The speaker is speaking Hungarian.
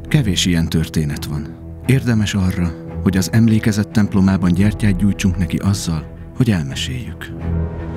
Kevés ilyen történet van. Érdemes arra, hogy az emlékezet templomában gyertyát gyújtsunk neki azzal, hogy elmeséljük.